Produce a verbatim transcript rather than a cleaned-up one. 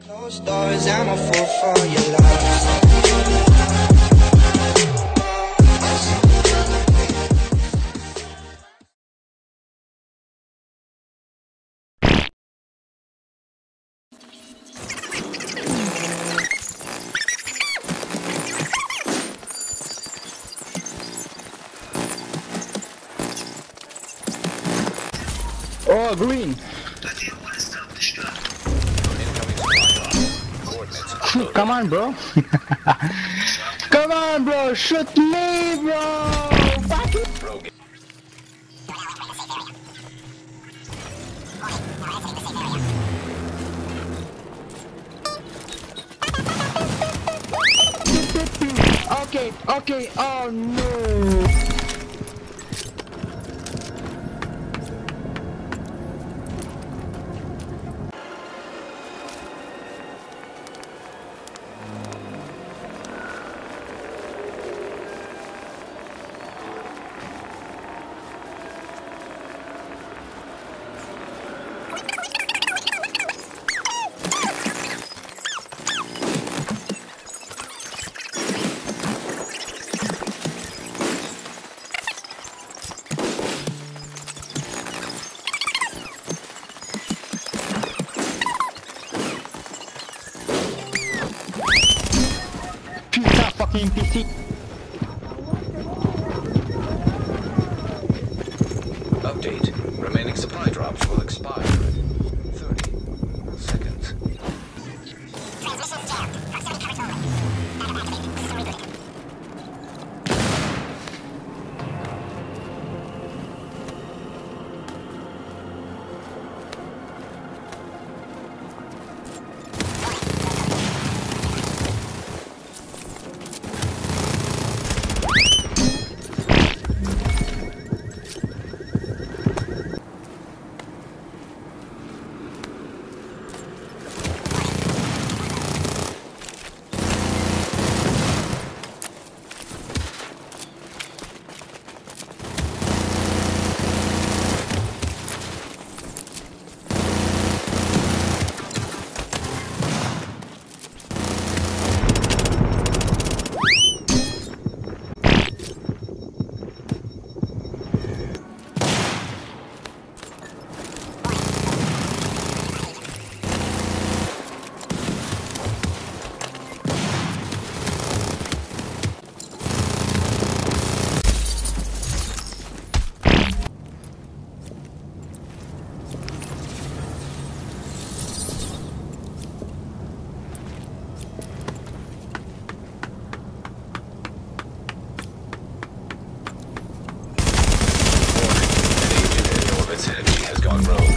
Closed doors, I'm a fool for your love. Oh, green! Come on, bro! Come on, bro! Shoot me, bro! Fuck it! Okay, okay, oh no! Pizza fucking P C. Update. Remaining supply drops will expire in thirty seconds. Transmission jammed. Proximity coverage only. Backup activated. System rebooted. Its energy has gone rogue.